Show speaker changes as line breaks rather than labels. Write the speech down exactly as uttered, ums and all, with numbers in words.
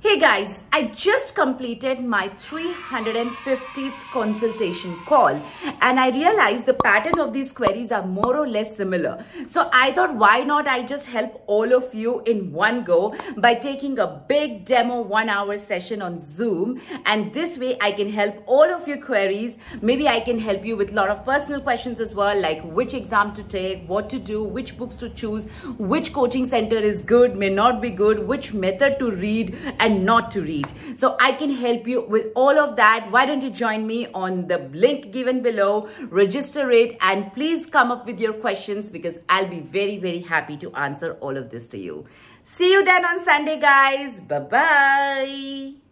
Hey guys, I just completed my three hundred fiftieth consultation call and I realized the pattern of these queries are more or less similar. So I thought, why not I just help all of you in one go by taking a big demo one hour session on Zoom, and this way I can help all of your queries. Maybe I can help you with a lot of personal questions as well, like which exam to take, what to do, which books to choose, which coaching center is good, may not be good, which method to read and not to read. So I can help you with all of that. Why don't you join me on the link given below, register it, and please come up with your questions because I'll be very, very happy to answer all of this to you. See you then on Sunday, guys. Bye-bye.